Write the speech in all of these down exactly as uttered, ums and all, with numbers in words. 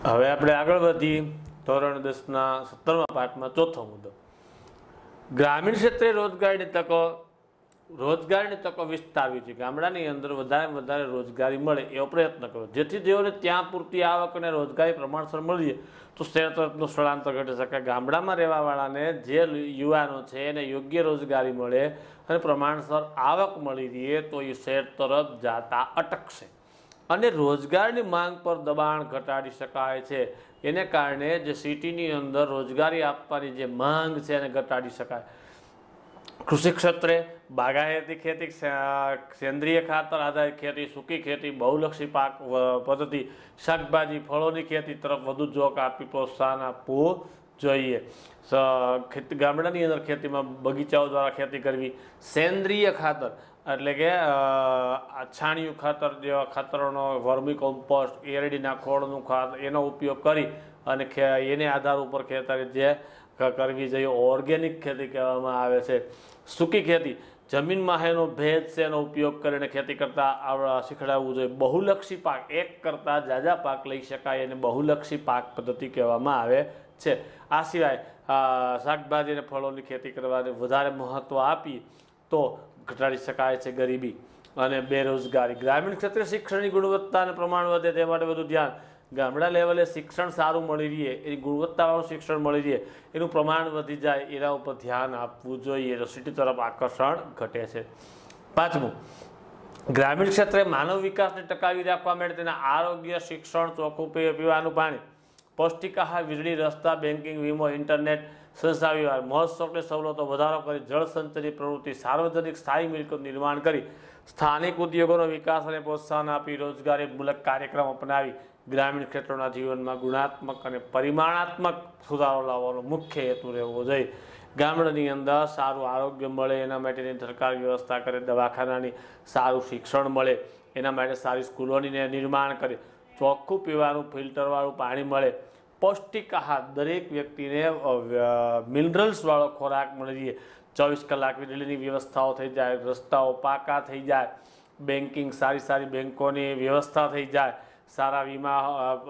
હવે આપણે આગળ વધી ધોરણ દસના સત્તરમા પાઠમાં ચોથો મુદ્દો ગ્રામીણ ક્ષેત્રે રોજગારીની તકો રોજગારીની તકો વિસ્તારવી છે। ગામડાની અંદર વધારે વધારે રોજગારી મળે એવો પ્રયત્ન કરો, જેથી જેઓને ત્યાં પૂરતી આવક અને રોજગારી પ્રમાણસર મળી જાય તો શહેર તરફનું સ્થળાંતર ઘટી શકે। ગામડામાં રહેવાવાળાને જે યુવાનો છે એને યોગ્ય રોજગારી મળે અને પ્રમાણસર આવક મળી રહે તો એ શહેર તરફ જતા અટકશે અને રોજગારની માંગ પર દબાણ ઘટાડી શકાય છે। એને કારણે જે સિટીની અંદર રોજગારી આપવાની જે માંગ છે એને ઘટાડી શકાય। કૃષિ ક્ષેત્રે બાગાયતી ખેતી, સેન્દ્રીય ખાતર આધારિત ખેતી, સૂકી ખેતી, બહુલક્ષી પાક પદ્ધતિ, શાકભાજી ફળોની ખેતી તરફ વધુ જોક આપી પ્રોત્સાહન આપવું જોઈએ। ગામડાની અંદર ખેતીમાં બગીચાઓ દ્વારા ખેતી કરવી, સેન્દ્રીય ખાતર એટલે કે છાણિયું ખાતર જેવા ખાતરોનો, વર્મી કોમ્પોસ્ટ, એરડીના ખોળનું ખાતર એનો ઉપયોગ કરી અને એને આધાર ઉપર ખેતર જે કરવી જોઈએ ઓર્ગેનિક ખેતી કહેવામાં આવે છે। સૂકી ખેતી જમીનમાં એનો ભેજ છે એનો ઉપયોગ કરીને ખેતી કરતા શીખડાવવું જોઈએ। બહુલક્ષી પાક એક કરતાં ઝાઝા પાક લઈ શકાય એને બહુલક્ષી પાક પદ્ધતિ કહેવામાં આવે છે। આ સિવાય શાકભાજી અને ફળોની ખેતી કરવાને વધારે મહત્ત્વ આપી તો ઘટાડી શકાય છે ગરીબી અને બેરોજગારી। ગ્રામીણ ક્ષેત્રે શિક્ષણની ગુણવત્તા અને પ્રમાણ વધે તે માટે વધુ ધ્યાન। ગામડા લેવલે શિક્ષણ સારું મળી રહે, એની ગુણવત્તાવાળું શિક્ષણ મળી રહે, એનું પ્રમાણ વધી જાય એના ઉપર ધ્યાન આપવું જોઈએ તો સિટી તરફ આકર્ષણ ઘટે છે। પાંચમું, ગ્રામીણ ક્ષેત્રે માનવ વિકાસને ટકાવી રાખવા માટે તેના આરોગ્ય, શિક્ષણ, ચોખ્ખું પીવાનું પાણી, પૌષ્ટિક આહાર, વીજળી, રસ્તા, બેન્કિંગ, વીમો, ઇન્ટરનેટ, સંસ્થા વ્યવહાર, મહોત્સવની સવલતો વધારો કરી જળ સંચયની પ્રવૃત્તિ, સાર્વજનિક સ્થાયી મિલકત નિર્માણ કરી સ્થાનિક ઉદ્યોગોનો વિકાસ અને પ્રોત્સાહન આપી રોજગારીમૂલક કાર્યક્રમ અપનાવી ગ્રામીણ ક્ષેત્રોના જીવનમાં ગુણાત્મક અને પરિમાણાત્મક સુધારો લાવવાનો મુખ્ય હેતુ રહેવો જોઈએ। ગામડાની અંદર સારું આરોગ્ય મળે એના માટેની સરકાર વ્યવસ્થા કરે, દવાખાનાની સારું શિક્ષણ મળે એના માટે સારી સ્કૂલોની નિર્માણ કરે, ચોખ્ખું પીવાનું ફિલ્ટરવાળું પાણી મળે, પૌષ્ટિક આહાર દરેક વ્યક્તિને મિનરલ્સવાળો ખોરાક મળી રહે, ચોવીસ કલાક વીજળીની વ્યવસ્થાઓ થઈ જાય, રસ્તાઓ પાકા થઈ જાય, બેન્કિંગ સારી સારી બેન્કોની વ્યવસ્થા થઈ જાય, સારા વીમા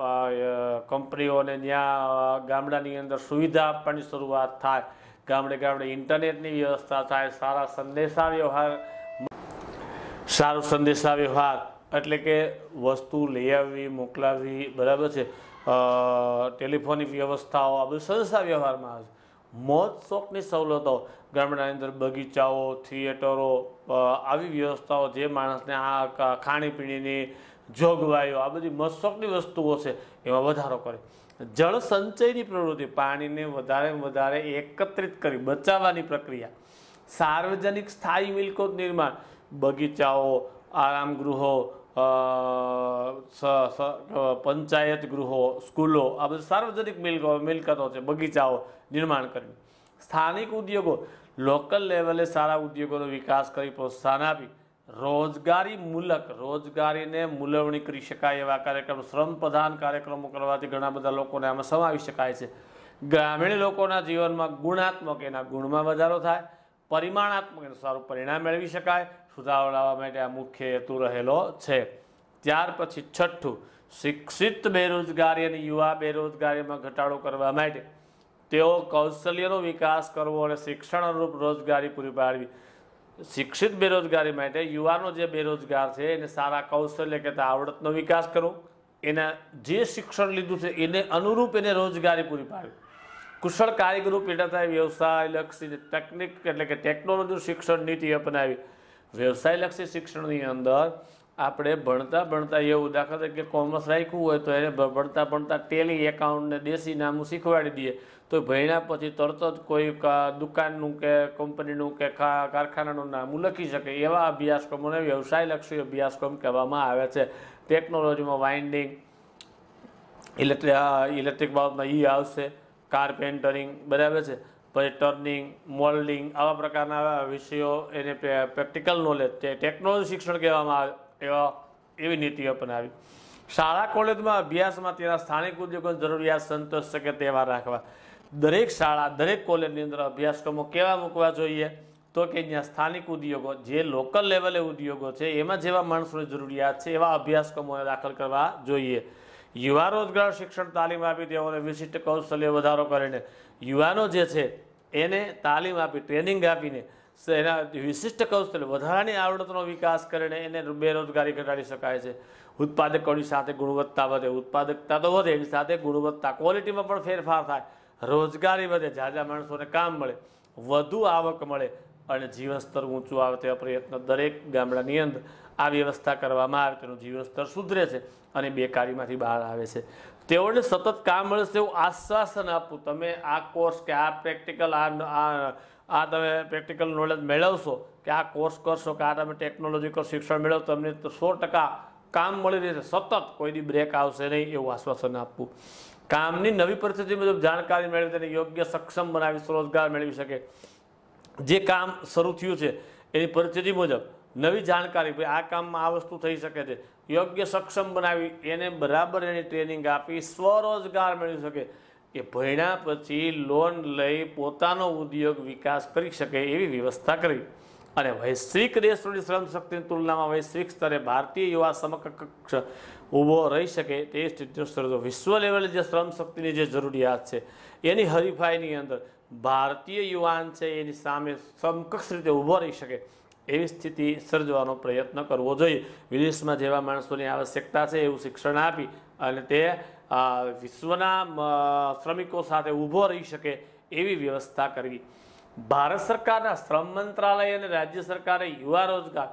કંપનીઓને ત્યાં ગામડાની અંદર સુવિધા આપવાની શરૂઆત થાય, ગામડે ગામડે ઇન્ટરનેટની વ્યવસ્થા થાય, સારા સંદેશા વ્યવહાર સારું સંદેશા વ્યવહાર એટલે કે વસ્તુ લઈ આવવી મોકલાવવી બરાબર છે, ટેલિફોનની વ્યવસ્થાઓ આ બધું સંદેશા વ્યવહારમાં આવે છે। મોજ શોખની સવલતો ગામડાની અંદર બગીચાઓ, થિયેટરો આવી વ્યવસ્થાઓ જે માણસને આ ખાણીપીણીની જોગવાઈઓ આ બધી મશોખની વસ્તુઓ છે એમાં વધારો કરે। જળ સંચયની પ્રવૃત્તિ પાણીને વધારે વધારે એકત્રિત કરી બચાવવાની પ્રક્રિયા, સાર્વજનિક સ્થાયી મિલકત નિર્માણ, બગીચાઓ, આરામ ગૃહો, પંચાયત ગૃહો, સ્કૂલો આ બધી સાર્વજનિક મિલકતો છે, બગીચાઓ નિર્માણ કરવી। સ્થાનિક ઉદ્યોગો લોકલ લેવલે સારા ઉદ્યોગોનો વિકાસ કરી પ્રોત્સાહન આપી રોજગારી મૂલક રોજગારીને મૂલવણી કરી શકાય એવા કાર્યક્રમ, શ્રમ પ્રધાન કાર્યક્રમો કરવાથી ઘણા બધા લોકોને આમાં સમાવી શકાય છે। ગ્રામીણ લોકોના જીવનમાં ગુણાત્મક એના ગુણમાં વધારો થાય, પરિમાણાત્મક એનું સારું પરિણામ મેળવી શકાય, સુધારો લાવવા માટે આ મુખ્ય હેતુ રહેલો છે। ત્યાર પછી છઠ્ઠું, શિક્ષિત બેરોજગારી અને યુવા બેરોજગારીમાં ઘટાડો કરવા માટે તેઓ કૌશલ્યનો વિકાસ કરવો અને શિક્ષણ અનુરૂપ રોજગારી પૂરી પાડવી। શિક્ષિત બેરોજગારી માટે યુવાનો જે બેરોજગાર છે એને સારા કૌશલ્ય કહેતા આવડતનો વિકાસ કરવો, એના જે શિક્ષણ લીધું છે એને અનુરૂપ એને રોજગારી પૂરી પાડવી, કુશળ કારીગરો પેદા થાય, વ્યવસાયલક્ષી ટેકનિક એટલે કે ટેકનોલોજી શિક્ષણ નીતિ અપનાવી। વ્યવસાયલક્ષી શિક્ષણની અંદર આપણે ભણતા ભણતા એવું દાખલા તરીકે કોમર્સ રાખ્યું હોય તો એને ભણતા ભણતા ટેલી એકાઉન્ટને દેશી નામું શીખવાડી દઈએ તો ભણ્યા પછી તરત જ કોઈ દુકાનનું કે કંપનીનું કે કારખાનાનું નામું લખી શકે એવા અભ્યાસક્રમોને વ્યવસાયલક્ષી અભ્યાસક્રમ કહેવામાં આવે છે। ટેકનોલોજીમાં વાઇન્ડિંગ, ઇલેક્ટ્રિક ઇલેક્ટ્રિક બાબતમાં ઈ આવશે, કાર્પેન્ટરિંગ બરાબર છે, પછી ટર્નિંગ, મોલ્ડિંગ આવા પ્રકારના વિષયો એને પ્રેક્ટિકલ નોલેજ તે ટેકનોલોજી શિક્ષણ કહેવામાં આવે એવા એવી નીતિ અપનાવી। શાળા કોલેજમાં અભ્યાસમાં તેના સ્થાનિક ઉદ્યોગોની જરૂરિયાત સંતોષ શકે તેવા રાખવા। દરેક શાળા દરેક કોલેજની અંદર અભ્યાસક્રમો કેવા મૂકવા જોઈએ તો કે જ્યાં સ્થાનિક ઉદ્યોગો જે લોકલ લેવલે ઉદ્યોગો છે એમાં જેવા માણસોની જરૂરિયાત છે એવા અભ્યાસક્રમો દાખલ કરવા જોઈએ। યુવા રોજગાર શિક્ષણ તાલીમ આપી તેઓને વિશિષ્ટ કૌશલ્ય વધારો કરીને યુવાનો જે છે એને તાલીમ આપી ટ્રેનિંગ આપીને એના વિશિષ્ટ કૌશલ્ય વધારાની આવડતનો વિકાસ કરીને એને બેરોજગારી ઘટાડી શકાય છે. ઉત્પાદકોની સાથે ગુણવત્તા વધે, ઉત્પાદકતા તો વધે, એની સાથે ગુણવત્તા ક્વોલિટીમાં પણ ફેરફાર થાય, રોજગારી વધે, ઝાઝા માણસોને કામ મળે, વધુ આવક મળે અને જીવન સ્તર ઊંચું આવે તેવા પ્રયત્ન દરેક ગામડાની અંદર આ વ્યવસ્થા કરવામાં આવે તેનું જીવન સ્તર સુધરે છે અને બેકારીમાંથી બહાર આવે છે. તેઓને સતત કામ મળશે એવું આશ્વાસન આપવું. તમે આ કોર્સ કે આ પ્રેક્ટિકલ આ આ તમે પ્રેક્ટિકલ નોલેજ મેળવશો કે આ કોર્સ કરશો કે આ તમે ટેકનોલોજીકલ શિક્ષણ મેળવો તમને તો સો ટકા કામ મળી રહેશે, સતત કોઈ દી બ્રેક આવશે નહીં એવું આશ્વાસન આપવું. કામની નવી પરિસ્થિતિ મુજબ જાણકારી મેળવી તેને યોગ્ય સક્ષમ બનાવી રોજગાર મેળવી શકે. જે કામ શરૂ થયું છે એની પરિસ્થિતિ મુજબ નવી જાણકારી, ભાઈ આ કામમાં આ વસ્તુ થઈ શકે છે, યોગ્ય સક્ષમ બનાવી એને બરાબર એની ટ્રેનિંગ આપી સ્વરોજગાર મેળવી શકે. એ ભણ્યા પછી લોન લઈ પોતાનો ઉદ્યોગ વિકાસ કરી શકે એવી વ્યવસ્થા કરવી. અને વૈશ્વિક દેશોની શ્રમ શક્તિની તુલનામાં વૈશ્વિક સ્તરે ભારતીય યુવા સમકક્ષ ઊભો રહી શકે તે સ્થિતિનો સર્જો. વિશ્વ લેવલે જે શ્રમ શક્તિની જે જરૂરિયાત છે એની હરીફાઈની અંદર ભારતીય યુવાન છે એની સામે સમકક્ષ રીતે ઊભો રહી શકે એવી સ્થિતિ સર્જવાનો પ્રયત્ન કરવો જોઈએ. વિદેશમાં જેવા માણસોની આવશ્યકતા છે એવું શિક્ષણ આપી અને તે વિશ્વના શ્રમિકો સાથે ઊભો રહી શકે એવી વ્યવસ્થા કરવી. ભારત સરકારના શ્રમ મંત્રાલય અને રાજ્ય સરકારે યુવા રોજગાર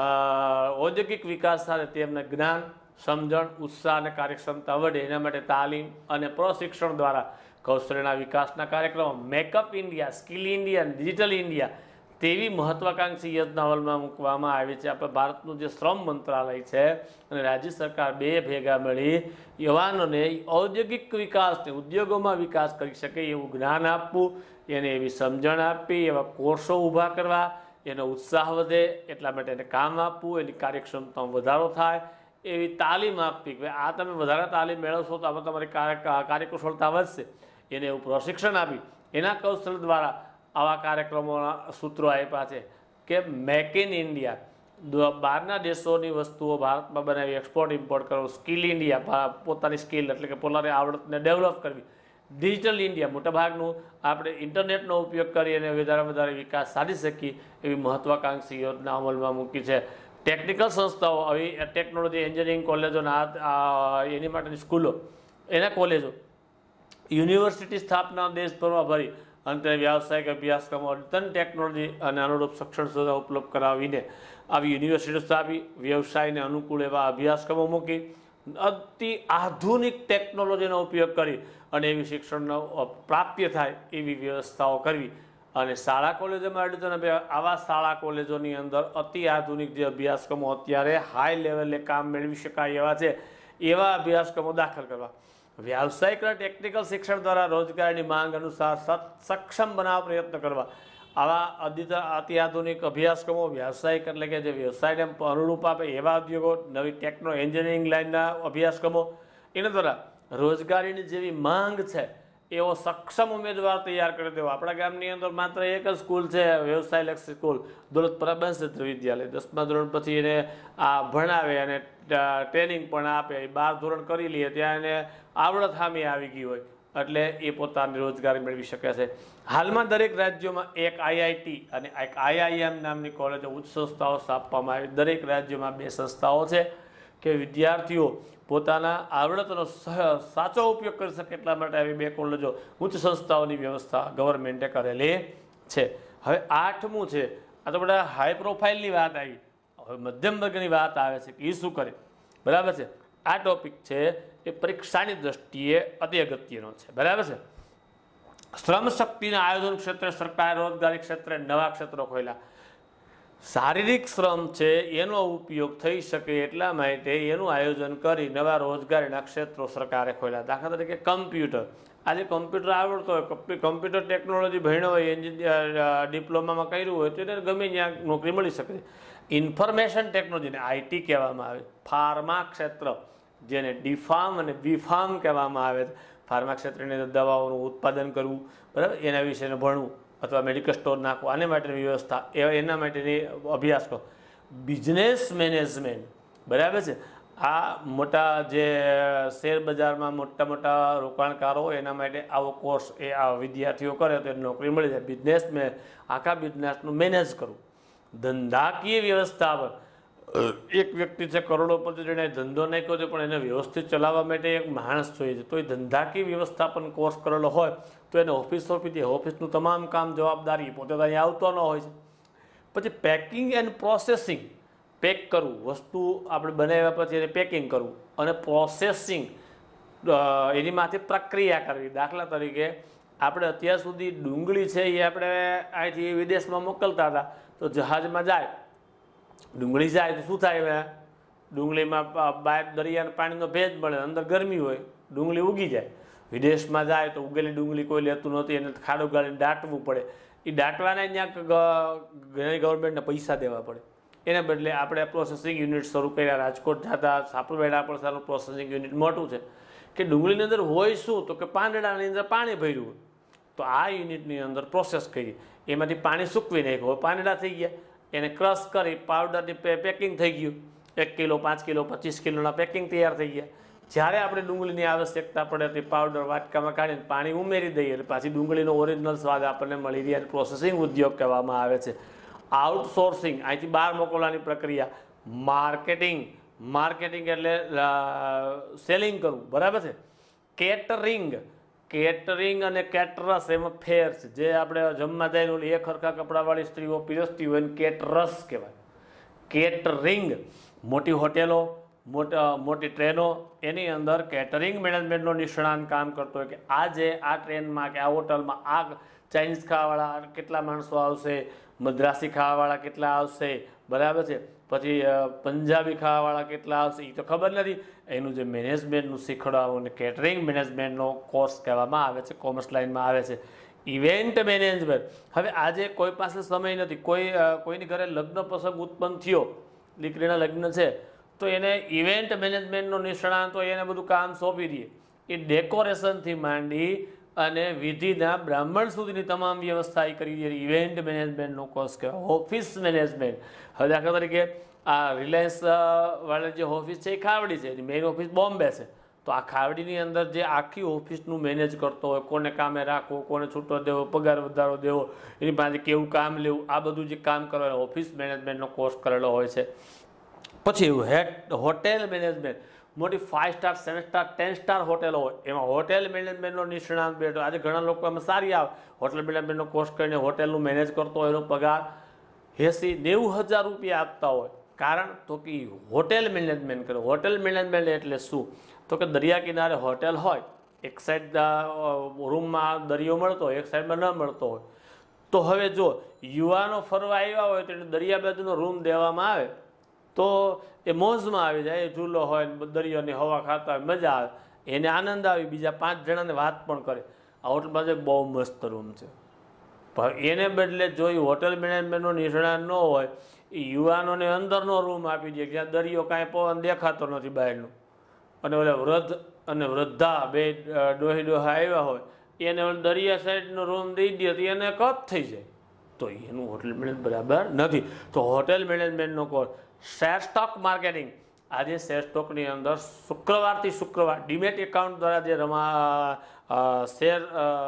ઔદ્યોગિક વિકાસ સાથે તેમના જ્ઞાન, સમજણ, ઉત્સાહ અને કાર્યક્ષમતા વધે એના માટે તાલીમ અને પ્રશિક્ષણ દ્વારા કૌશલ્યના વિકાસના કાર્યક્રમો make in India, skill India, digital India તેવી મહત્વાકાંક્ષી યોજના અમલમાં મૂકવામાં આવી છે. આપણે ભારતનું જે શ્રમ મંત્રાલય છે અને રાજ્ય સરકાર બે ભેગા મળી યુવાનોને ઔદ્યોગિક વિકાસને ઉદ્યોગોમાં વિકાસ કરી શકે એવું જ્ઞાન આપવું, એને એવી સમજણ આપવી, એવા કોર્સો ઊભા કરવા, એનો ઉત્સાહ વધે એટલા માટે એને કામ આપવું, એની કાર્યક્ષમતામાં વધારો થાય એવી તાલીમ આપવી કે આ તમે વધારે તાલીમ મેળવશો તો આમાં તમારી કાર્યકુશળતા વધશે. એને એવું પ્રશિક્ષણ આપી એના કૌશલ્ય દ્વારા આવા કાર્યક્રમોના સૂત્રો આપ્યા છે કે મેક ઇન ઇન્ડિયા, બહારના દેશોની વસ્તુઓ ભારતમાં બનાવી એક્સપોર્ટ ઇમ્પોર્ટ કરવો, સ્કિલ ઇન્ડિયા, પોતાની સ્કિલ એટલે કે પોતાની આવડતને ડેવલપ કરવી, ડિજિટલ ઇન્ડિયા, મોટાભાગનું આપણે ઇન્ટરનેટનો ઉપયોગ કરી અને વધારે વધારે વિકાસ સાધી શકીએ એવી મહત્વાકાંક્ષી યોજના અમલમાં મૂકી છે. ટેકનિકલ સંસ્થાઓ, આવી ટેકનોલોજી એન્જિનિયરિંગ કોલેજોના એની માટેની સ્કૂલો, એના કોલેજો, યુનિવર્સિટી સ્થાપના દેશભરમાં ભરી અંતે વ્યાવસાયિક અભ્યાસક્રમો અદ્યતન ટેકનોલોજી અને અનુરૂપ શિક્ષણ સુવિધા ઉપલબ્ધ કરાવીને આવી યુનિવર્સિટીઓ સ્થાપી વ્યવસાયને અનુકૂળ એવા અભ્યાસક્રમો મૂકી અતિ આધુનિક ટેકનોલોજીનો ઉપયોગ કરી અને એવી શિક્ષણનો પ્રાપ્ય થાય એવી વ્યવસ્થાઓ કરવી. અને શાળા કોલેજોમાં એડમિશન આવા શાળા કોલેજોની અંદર અતિ આધુનિક જે અભ્યાસક્રમો અત્યારે હાઈ લેવલે કામ મેળવી શકાય એવા છે એવા અભ્યાસક્રમો દાખલ કરવા. વ્યાવસાયિક અને ટેકનિકલ શિક્ષણ દ્વારા રોજગારની માંગ અનુસાર સક્ષમ બનાવવા પ્રયત્ન કરવા. આવા અતિ આધુનિક અભ્યાસક્રમો વ્યાવસાયિક એટલે કે જે વ્યવસાયને અનુરૂપ આપે એવા ઉદ્યોગો, નવી ટેકનો એન્જિનિયરિંગ લાઇનના અભ્યાસક્રમો, એના દ્વારા રોજગારીની જેવી માંગ છે એવો સક્ષમ ઉમેદવાર તૈયાર કરી દેવો. આપણા ગામની અંદર માત્ર એક જ સ્કૂલ છે વ્યવસાયલક્ષી સ્કૂલ, દોલત પ્રબંધ વિદ્યાલય. દસમા ધોરણ પછી એને આ ભણાવે અને ટ્રેનિંગ પણ આપે, બાર ધોરણ કરી લઈએ ત્યાં એને આવડત સામે આવી ગઈ હોય એટલે એ પોતાની રોજગારી મેળવી શકે છે. હાલમાં દરેક રાજ્યોમાં એક આઈઆઈટી અને એક આઈઆઈએમ નામની કોલેજો ઉચ્ચ સંસ્થાઓ સ્થાપવામાં આવી. દરેક રાજ્યોમાં બે સંસ્થાઓ છે કે વિદ્યાર્થીઓ પોતાના આવડતનો સાચો ઉપયોગ કરી શકે એટલા માટે આવી બે કોલેજો, ઉચ્ચ સંસ્થાઓની વ્યવસ્થા ગવર્મેન્ટે કરેલી છે. હવે આઠમું છે, આ તો બધા હાઈ પ્રોફાઇલની વાત આવી, હવે મધ્યમ વર્ગની વાત આવે છે કે એ શું કરે. બરાબર છે, આ ટોપિક છે એ પરીક્ષાની દ્રષ્ટિએ અતિ અગત્યનો છે. બરાબર છે. શ્રમ શક્તિના આયોજન ક્ષેત્રે સરકારે રોજગારી ક્ષેત્રે નવા ક્ષેત્રો ખોલ્યા. શારીરિક શ્રમ છે એનો ઉપયોગ થઈ શકે એટલા માટે એનું આયોજન કરી નવા રોજગારીના ક્ષેત્રો સરકારે ખોલ્યા. દાખલા તરીકે કમ્પ્યુટર. આજે કમ્પ્યુટર આવડતો હોય, કમ્પ્યુટર ટેકનોલોજી ભણ્યો હોય, એન્જિનિયર ડિપ્લોમામાં કર્યું હોય તો એને ગમે ત્યાં નોકરી મળી શકે. ઇન્ફોર્મેશન ટેકનોલોજીને આઈટી કહેવામાં આવે. ફાર્મા ક્ષેત્ર જેને ડીફાર્મ અને બીફાર્મ કહેવામાં આવે છે, ફાર્મા ક્ષેત્રની અંદર દવાઓનું ઉત્પાદન કરવું, બરાબર, એના વિશેને ભણવું અથવા મેડિકલ સ્ટોર નાખવું, આને માટેની વ્યવસ્થા, એના માટેની અભ્યાસ કરો. બિઝનેસ મેનેજમેન્ટ, બરાબર છે, આ મોટા જે શેર બજારમાં મોટા મોટા રોકાણકારો હોય એના માટે આવો કોર્સ એ આ વિદ્યાર્થીઓ કરે તો એને નોકરી મળી જાય. બિઝનેસ મેં આખા બિઝનેસનું મેનેજ કરવું, ધંધાકીય વ્યવસ્થાપન. એક વ્યક્તિ છે કરોડોપતિ, જેને ધંધો નાખ્યો છે પણ એને વ્યવસ્થિત ચલાવવા માટે એક માણસ જોઈએ છે, તો એ ધંધાકીય વ્યવસ્થાપન કોર્સ કરેલો હોય તો એને ઓફિસ સોંપી દે. ઓફિસનું તમામ કામ જવાબદારી પોતે તો અહીંયા આવતો ન હોય છે. પછી પેકિંગ એન્ડ પ્રોસેસિંગ, પેક કરવું, વસ્તુ આપણે બનાવ્યા પછી એને પેકિંગ કરવું, અને પ્રોસેસિંગ એની માથે પ્રક્રિયા કરવી. દાખલા તરીકે આપણે અત્યાર સુધી ડુંગળી છે એ આપણે અહીંથી વિદેશમાં મોકલતા હતા, તો જહાજમાં જાય, ડુંગળી જાય તો શું થાય, ડુંગળીમાં બહાર દરિયાના પાણીનો ભેજ મળે, અંદર ગરમી હોય, ડુંગળી ઉગી જાય. વિદેશમાં જાય તો ઉગેલી ડુંગળી કોઈ લેતું નથી, એને ખાડો ગાળીને દાટવું પડે. એ દાટવાના ત્યાં ઘણી ગવર્મેન્ટને પૈસા દેવા પડે. એને બદલે આપણે પ્રોસેસિંગ યુનિટ શરૂ કર્યા. રાજકોટ જતા સાપરવેડા પણ સારું પ્રોસેસિંગ યુનિટ મોટું છે કે ડુંગળીની અંદર હોય શું તો કે પાંદડાની અંદર પાણી ભર્યું હોય, તો આ યુનિટની અંદર પ્રોસેસ કરી એમાંથી પાણી સૂકવી નાખ્યું, પાંદડા થઈ ગયા, એને ક્રશ કરી પાવડરની પેકિંગ થઈ ગયું. એક કિલો પાંચ કિલો પચીસ કિલોના પેકિંગ તૈયાર થઈ ગયા. જ્યારે આપણે ડુંગળીની આવશ્યકતા પડે તે પાવડર વાટકામાં કાઢીને પાણી ઉમેરી દઈએ એટલે પાછી ડુંગળીનો ઓરિજિનલ સ્વાદ આપણને મળી રહે. પ્રોસેસિંગ ઉદ્યોગ કહેવામાં આવે છે. આઉટસોર્સિંગ, અહીંથી બહાર મોકલવાની પ્રક્રિયા. માર્કેટિંગ, માર્કેટિંગ એટલે સેલિંગ કરવું, બરાબર છે. કેટરિંગ, કેટરિંગ અને કેટરસ એમાં ફેર છે. જે આપણે જમવા જઈને એક હરખા કપડાવાળી સ્ત્રીઓ પીરસતી હોય એને કેટરસ કહેવાય. કેટરિંગ, મોટી હોટેલો, મોટા મોટી ટ્રેનો, એની અંદર કેટરિંગ મેનેજમેન્ટનો નિષ્ણાંત કામ કરતો હોય કે આજે આ ટ્રેનમાં કે આ હોટલમાં આ ચાઇનીઝ ખાવાવાળા કેટલા માણસો આવશે, મદ્રાસી ખાવાવાળા કેટલા આવશે, બરાબર છે, પછી પંજાબી ખાવાવાળા કેટલા આવશે એ તો ખબર નથી. એનું જે મેનેજમેન્ટનું શીખવાડવાનું ને કેટરિંગ મેનેજમેન્ટનો કોર્સ કહેવામાં આવે છે, કોમર્સ લાઇનમાં આવે છે. ઇવેન્ટ મેનેજમેન્ટ, હવે આજે કોઈ પાસે સમય નથી, કોઈ કોઈની ઘરે લગ્ન પ્રસંગ ઉત્પન્ન થયો, દીકરીના લગ્ન છે, તો એને ઇવેન્ટ મેનેજમેન્ટનો નિષ્ણાંત હોય એને બધું કામ સોંપી દે. એ ડેકોરેશનથી માંડી અને વિધિના બ્રાહ્મણ સુધીની તમામ વ્યવસ્થા એ કરી દે. ઇવેન્ટ મેનેજમેન્ટનો કોર્સ કહેવાય. ઓફિસ મેનેજમેન્ટ, હવે દાખલા તરીકે આ રિલાયન્સ વાળા જે ઓફિસ છે એ ખાવડી છે, એની મેઇન ઓફિસ બોમ્બે છે, તો આ ખાવડીની અંદર જે આખી ઓફિસનું મેનેજ કરતો હોય, કોને કામે રાખવો, કોને છૂટો દેવો, પગાર વધારો દેવો, એની પાસે કેવું કામ લેવું, આ બધું જે કામ કરવાનું ઓફિસ મેનેજમેન્ટનો કોર્સ કરેલો હોય છે. પછી હેડ હોટેલ મેનેજમેન્ટ, મોટી five star seven star ten star હોટેલો હોય એમાં હોટેલ મેનેજમેન્ટનો નિષ્ણાંત બેઠો. આજે ઘણા લોકો એમાં સારી આવે, હોટેલ મેનેજમેન્ટનો કોર્સ કરીને હોટેલનું મેનેજ કરતો હોય, એનો પગાર એસી નેવું હજાર રૂપિયા આપતા હોય. કારણ તો કે હોટેલ મેનેજમેન્ટ કરે. હોટેલ મેનેજમેન્ટ એટલે શું તો કે દરિયા કિનારે હોટેલ હોય, એક સાઈડ રૂમમાં દરિયો મળતો હોય, એક સાઈડમાં ન મળતો હોય, તો હવે જો યુવાનો ફરવા આવ્યા હોય તો એને દરિયા બાજુનો રૂમ દેવામાં આવે તો એ મોજમાં આવી જાય. એ ઝૂલો હોય, દરિયાની હવા ખાતા હોય, મજા આવે, એને આનંદ આવી, બીજા પાંચ જણાને વાત પણ કરે આ હોટલમાં જે બહુ મસ્ત રૂમ છે. એને બદલે જો એ હોટેલ મેનેજમેન્ટનો નિષ્ણાત ન હોય, એ યુવાનોને અંદરનો રૂમ આપી દે જ્યાં દરિયો કાંઈ પવન દેખાતો નથી બહારનો, અને ઓલા વૃદ્ધ અને વૃદ્ધા બે ડોહી ડોહા આવ્યા હોય એને દરિયા સાઈડનો રૂમ દઈ દે તો એને કપ થઈ જાય, તો એનું હોટેલ મેનેજમેન્ટ બરાબર નથી. તો હોટેલ મેનેજમેન્ટનો કોર્સ. શેર સ્ટોક માર્કેટિંગ, આજે શેર સ્ટોકની અંદર શુક્રવારથી શુક્રવાર ડીમેટ એકાઉન્ટ દ્વારા જે રમા શેર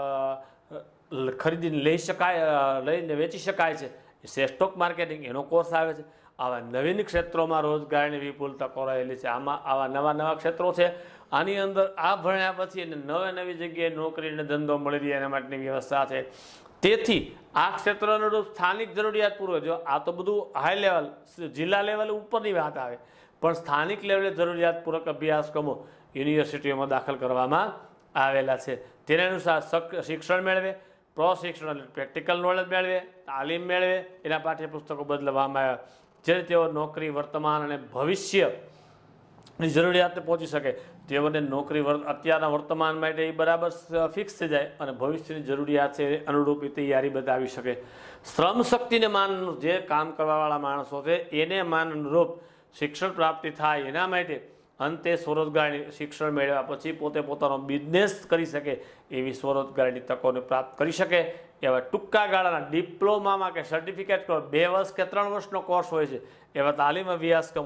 ખરીદીને લઈ શકાય, લઈને વેચી શકાય છે, એ શેર સ્ટોક માર્કેટિંગ એનો કોર્સ આવે છે. આવા નવીન ક્ષેત્રોમાં રોજગારની વિપુલ તકો રહેલી છે. આમાં આવા નવા નવા ક્ષેત્રો છે. આની અંદર આ ભણ્યા પછી એને નવે નવી જગ્યાએ નોકરીને ધંધો મળી રહે એના માટેની વ્યવસ્થા છે. તેથી આ ક્ષેત્રનો અનુરૂપ સ્થાનિક જરૂરિયાત પૂરો. જો આ તો બધું હાઈ લેવલ જિલ્લા લેવલે ઉપરની વાત આવે, પણ સ્થાનિક લેવલે જરૂરિયાતપૂર્વક અભ્યાસક્રમો યુનિવર્સિટીઓમાં દાખલ કરવામાં આવેલા છે. તેના અનુસાર શિક્ષણ મેળવે, પ્રશિક્ષણ એટલે પ્રેક્ટિકલ નોલેજ મેળવે, તાલીમ મેળવે, એના પાઠ્યપુસ્તકો બદલવામાં આવ્યા જેથી તેઓ નોકરી વર્તમાન અને ભવિષ્યની જરૂરિયાતને પહોંચી શકે. તેઓને નોકરી અત્યારના વર્તમાન માટે એ બરાબર ફિક્સ થઈ જાય અને ભવિષ્યની જરૂરિયાત છે અનુરૂપ તૈયારી બતાવી શકે. શ્રમ શક્તિને માન જે કામ કરવાવાળા માણસો છે એને માન અનુરૂપ શિક્ષણ પ્રાપ્તિ થાય એના માટે અંતે સ્વરોજગારની શિક્ષણ મેળવ્યા પછી પોતે પોતાનો બિઝનેસ કરી શકે એવી સ્વરોજગારની તકોને પ્રાપ્ત કરી શકે એવા ટૂંકા ગાળાના ડિપ્લોમામાં કે સર્ટિફિકેટ કોર્સ બે વર્ષ કે ત્રણ વર્ષનો કોર્સ હોય છે એવા તાલીમ અભ્યાસક્રમો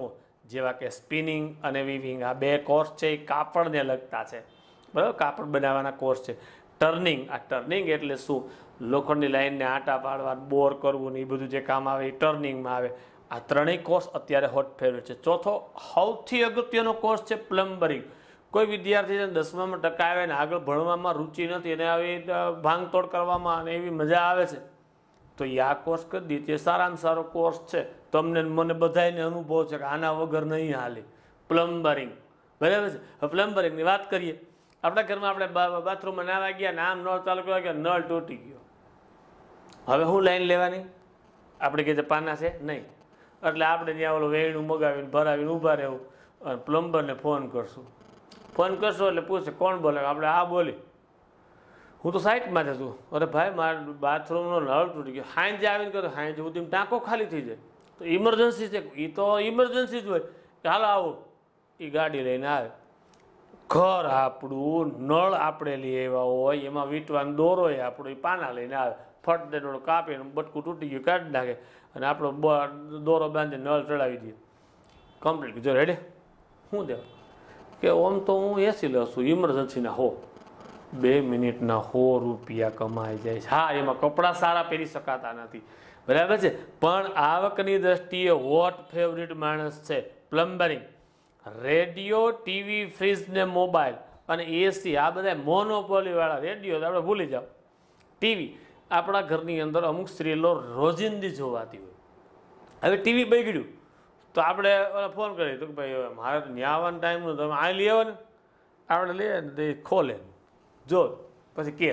જેવા કે સ્પિનિંગ અને વીવિંગ, આ બે કોર્સ છે એ કાપડને લગતા છે, બરાબર, કાપડ બનાવવાના કોર્સ છે. ટર્નિંગ, આ ટર્નિંગ એટલે શું, લોખંડની લાઈનને આટા પાડવા, બોર કરવું ને એ બધું જે કામ આવે એ ટર્નિંગમાં આવે. આ ત્રણેય કોર્સ અત્યારે હોટ ફેવરેટ છે. ચોથો સૌથી અગત્યનો કોર્સ છે પ્લમ્બરિંગ. કોઈ વિદ્યાર્થીને દસમામાં ટકા આવે ને આગળ ભણવામાં રુચિ નથી અને આવી ભાંગતોડ કરવામાં અને એવી મજા આવે છે તો એ આ કોર્સ કરી દી, તે સારામાં સારો કોર્સ છે. તમને મને બધાને અનુભવ છે કે આના વગર નહીં હાલે. પ્લમ્બરિંગ, બરાબર છે. હવે પ્લમ્બરિંગની વાત કરીએ. આપણા ઘરમાં આપણે બાથરૂમમાં નાવા ગયા ને આમ નળ ચાલુ કરવા ગયા, નળ તૂટી ગયો. હવે હું લાઈન લેવાની? આપણે કીધે પાના છે નહીં, એટલે આપણે ત્યાં ઓલું વેણું મગાવીને ભરાવીને ઊભા રહેવું અને પ્લમ્બરને ફોન કરશું. ફોન કરશો એટલે પૂછે કોણ બોલે, આપણે આ બોલી. હું તો સાઈડમાં જ છું. અરે ભાઈ મારા બાથરૂમનો નળ તૂટી ગયો. હાંજે આવીને કહ્યું હાંજે સુધી ટાંકો ખાલી થઈ જાય તો ઇમરજન્સી છે, એ તો ઇમરજન્સી જ હોય કે હાલો આવો, એ ગાડી લઈને આવે. ઘર આપણું, નળ આપણે લઈ આવ્યા હોય, એમાં વીંટવાનો દોરો હોય આપણો, એ પાના લઈને આવે, ફટ દે ડોળો કાપીને બટકું તૂટી ગયું કાઢી નાખે અને આપણો દોરો બાંધીને નળ ચડાવી દઈએ. કમ્પ્લીટ. જો રેડી શું દેવા કે ઓમ તો હું એસી લઉં છું, ઇમરજન્સીના હો, બે મિનિટના સો રૂપિયા કમાઈ જાય છે. હા, એમાં કપડાં સારા પહેરી શકાતા નથી, બરાબર છે, પણ આવકની દ્રષ્ટિએ હોટ ફેવરિટ માણસ છે પ્લમ્બરિંગ. રેડિયો, ટીવી, ફ્રીજ ને મોબાઈલ અને એસી, આ બધા મોનોપોલી વાળા. રેડિયો આપણે ભૂલી જાઓ. ટીવી આપણા ઘરની અંદર અમુક સ્ત્રીલો રોજિંદી જોવાતી હોય. હવે ટીવી બગડ્યું તો આપણે ફોન કરીએ તો કે ભાઈ મારે ત્યાં આવવાનો ટાઈમ નો, તમે આ લઈ આવો ને, આપણે લઈએ ને તે ખોલે જો પછી કે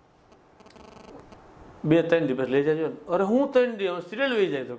બે ત્રણ દિવસ લઈ જજો. અરે હું ત્રણ દિવસ સિરિયલ લઈ જાય તો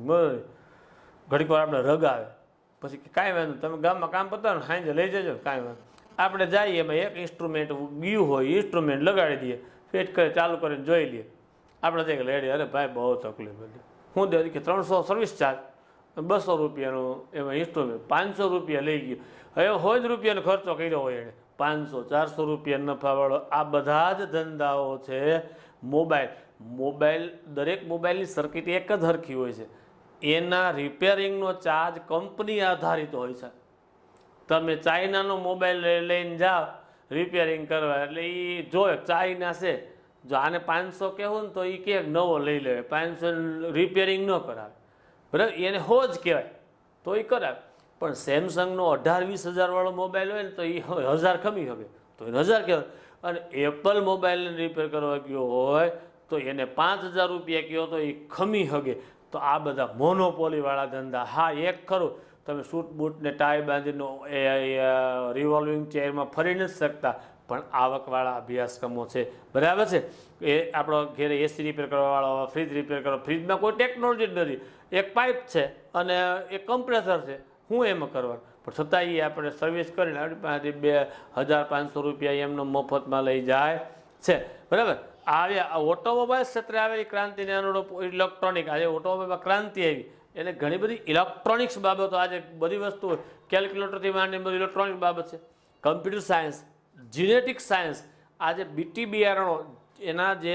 ઘડીક વાર આપણે રગ આવે પછી કાંઈ વાંધો, તમે ગામમાં કામ પતાવો ને સાંજે લઈ જજો, કાંઈ વાંધો. આપણે જઈએ એમાં એક ઇન્સ્ટ્રુમેન્ટ ગયું હોય, ઇન્સ્ટ્રુમેન્ટ લગાડી દઈએ, ફિટ કરી ચાલુ કરીને જોઈ લઈએ. આપણે જઈએ લેડી, અરે ભાઈ બહુ તકલીફ હતી. શું દે કે ત્રણસો સર્વિસ ચાર્જ, બસો રૂપિયાનું એમાં ઇન્સ્ટ્રુમેન્ટ, પાંચસો રૂપિયા લઈ ગયો. હવે હોય જ રૂપિયાનો ખર્ચો કર્યો હોય એને, પાંચસો ચારસો રૂપિયા નફાવાળો. આ બધા જ ધંધાઓ છે. મોબાઈલ, મોબાઈલ દરેક મોબાઈલની સર્કિટ એક જ હરખી હોય છે. એના રિપેરિંગનો ચાર્જ કંપની આધારિત હોય છે. તમે ચાઇનાનો મોબાઈલ લઈને જાઓ રિપેરિંગ કરવા એટલે એ જો ચાઇના છે, જો આને પાંચસો કહેવું ને તો એ કે નવો લઈ લે, પાંચસો રિપેરિંગ ન કરાવે, બરાબર, એને હો જ કહેવાય તો એ કરાવે. પણ સેમસંગનો અઢાર વીસ હજાર વાળો મોબાઈલ હોય ને તો એ હજાર ખમી શકે તો એને હજાર કહેવાય. અને એપલ મોબાઈલને રિપેર કરવા ગયો હોય તો એને પાંચ હજાર રૂપિયા કહો તો એ ખમી શકે. તો આ બધા મોનોપોલી વાળા ધંધા. હા, એક ખરું, તમે સૂટ બૂટ ને ટાઈ બાંધીને એ રિવોલ્વિંગ ચેરમાં ફરી નથી શકતા, પણ આવકવાળા અભ્યાસક્રમો છે, બરાબર છે. એ આપણો ઘેરે એસી રિપેર કરવાવાળો, ફ્રીજ રિપેર કરવા, ફ્રીજમાં કોઈ ટેકનોલોજી જ નથી, એક પાઇપ છે અને એક કમ્પ્રેસર છે, હું એમાં કરવાનું. પણ છતાં એ આપણે સર્વિસ કરીને આપણી પાસેથી બે હજાર પાંચસો રૂપિયા એમનો મફતમાં લઈ જાય છે, બરાબર. આવ્યા ઓટોમોબાઈલ ક્ષેત્રે આવેલી ક્રાંતિને અનુરૂપ ઇલેક્ટ્રોનિક, આજે ઓટોમોબાઈલમાં ક્રાંતિ આવી એને ઘણી બધી ઇલેક્ટ્રોનિક્સ બાબતો, આજે બધી વસ્તુ કેલ્ક્યુલેટરથી માંડીને બધી ઇલેક્ટ્રોનિક બાબત છે. કમ્પ્યુટર સાયન્સ, જીનેટિક સાયન્સ, આજે બીટી બિયારણો, એના જે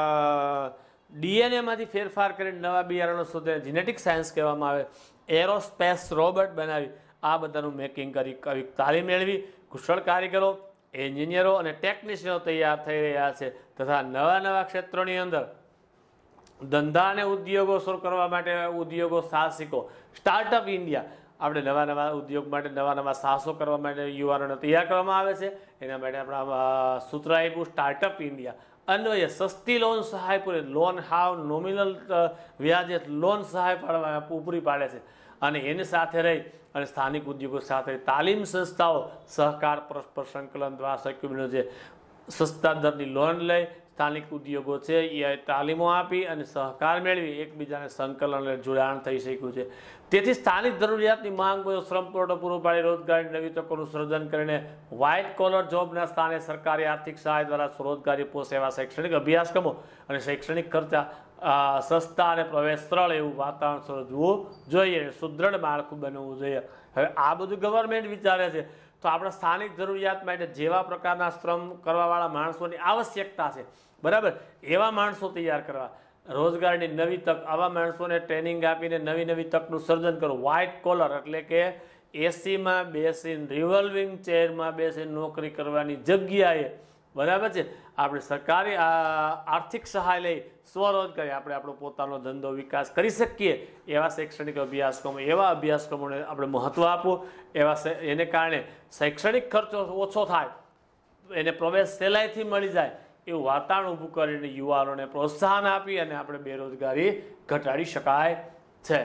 ડીએનએમાંથી ફેરફાર કરીને નવા બિયારણો શોધે, જીનેટિક સાયન્સ કહેવામાં આવે. એરોસ્પેસ રોબોટ બનાવી, આ બધાનું મેકિંગ કરી આવી તાલીમ મેળવી કુશળ કારીગરો, એન્જિનિયરો અને ટેકનિશિયનો તૈયાર થઈ રહ્યા છે. તથા નવા નવા ક્ષેત્રોની અંદર ધંધા અને ઉદ્યોગો શરૂ કરવા માટે ઉદ્યોગો સાહસિકો, સ્ટાર્ટઅપ ઇન્ડિયા, આપણે નવા નવા ઉદ્યોગ માટે નવા નવા સાહસો કરવા માટે યુવાનોને તૈયાર કરવામાં આવે છે. એના માટે આપણા સૂત્ર આપ્યું સ્ટાર્ટઅપ ઇન્ડિયા. અન્વયે સસ્તી લોન સહાય પૂરી, લોન હાવ નોમિનલ વ્યાજે લોન સહાય પાડવા પૂરી પાડે છે. અને એની સાથે રહી અને સ્થાનિક ઉદ્યોગો સાથે તાલીમ સંસ્થાઓ સહકાર પરસ્પર સંકલન દ્વારા શક્ય બન્યું છે. સસ્તા દરની લોન લઈ સ્થાનિક ઉદ્યોગો છે એ તાલીમો આપી અને સહકાર મેળવી એકબીજાને સંકલન અને જોડાણ થઈ શક્યું છે. તેથી સ્થાનિક જરૂરિયાતની માંગ શ્રમ પુરવઠો પૂરો પાડી રોજગારી નવી તકોનું સર્જન કરીને વ્હાઇટ કોલર જોબના સ્થાને સરકારી આર્થિક સહાય દ્વારા સ્વરોજગારી પોષે એવા શૈક્ષણિક અભ્યાસક્રમો અને શૈક્ષણિક ખર્ચા સસ્તા અને પ્રવેશ સરળ એવું વાતાવરણ સર્જવું જોઈએ, સુદૃઢ માળખું બનવું જોઈએ. હવે આ બધું ગવર્મેન્ટ વિચારે છે તો આપણા સ્થાનિક જરૂરિયાત માટે જેવા પ્રકારના શ્રમ કરવાવાળા માણસોની આવશ્યકતા છે, બરાબર, એવા માણસો તૈયાર કરવા. રોજગારની નવી તક, આવા માણસોને ટ્રેનિંગ આપીને નવી નવી તકનું સર્જન કરો. વ્હાઇટ કોલર એટલે કે એસીમાં બેસીને રિવોલ્વિંગ ચેરમાં બેસીને નોકરી કરવાની જગ્યાએ, બરાબર છે, આપણે સરકારી આર્થિક સહાય લઈ સ્વરોજગારી આપણે આપણો પોતાનો ધંધો વિકાસ કરી શકીએ એવા શૈક્ષણિક અભ્યાસક્રમો, એવા અભ્યાસક્રમોને આપણે મહત્વ આપવું. એવા એને કારણે શૈક્ષણિક ખર્ચો ઓછો થાય, એને પ્રવેશ સહેલાઈથી મળી જાય એવું વાતાવરણ ઊભું કરીને યુવાનોને પ્રોત્સાહન આપી અને આપણે બેરોજગારી ઘટાડી શકાય છે.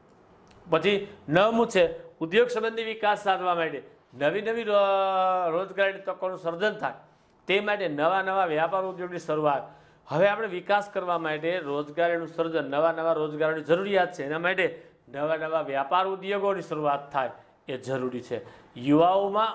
પછી નવમું છે ઉદ્યોગ સંબંધી વિકાસ સાધવા માટે નવી નવી રોજગારીની તકોનું સર્જન થાય તે માટે નવા નવા વ્યાપાર ઉદ્યોગની શરૂઆત. હવે આપણે વિકાસ કરવા માટે રોજગારીનું સર્જન, નવા નવા રોજગારોની જરૂરિયાત છે, એના માટે નવા નવા વ્યાપાર ઉદ્યોગોની શરૂઆત થાય એ જરૂરી છે. યુવાઓમાં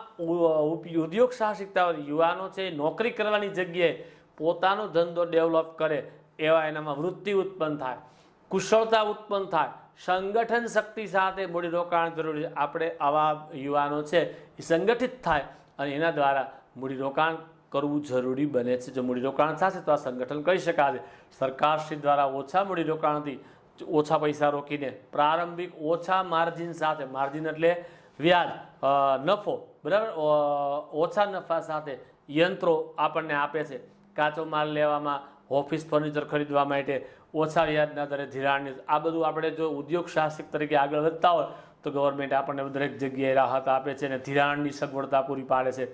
ઉદ્યોગ સાહસિકતા, યુવાનો છે નોકરી કરવાની જગ્યાએ પોતાનો ધંધો ડેવલપ કરે એવા એનામાં વૃત્તિ ઉત્પન્ન થાય, કુશળતા ઉત્પન્ન થાય, સંગઠન શક્તિ સાથે મૂડીરોકાણ જરૂરી છે. આપણે આવા યુવાનો છે એ સંગઠિત થાય અને એના દ્વારા મૂડીરોકાણ કરવું જરૂરી બને છે. જો મૂડીરોકાણ થશે તો આ સંગઠન કરી શકાશે. સરકારશ્રી દ્વારા ઓછા મૂડીરોકાણથી, ઓછા પૈસા રોકીને પ્રારંભિક ઓછા માર્જિન સાથે, માર્જિન એટલે વ્યાજ, નફો, બરાબર, ઓછા નફા સાથે યંત્રો આપણને આપે છે. કાચો માલ લેવામાં, ઓફિસ ફર્નિચર ખરીદવા માટે ઓછા વ્યાજના દરે ધિરાણની, આ બધું આપણે જો ઉદ્યોગ સાહસિક તરીકે આગળ વધતા હોય તો ગવર્મેન્ટ આપણને દરેક જગ્યાએ રાહત આપે છે અને ધિરાણની સગવડતા પૂરી પાડે છે.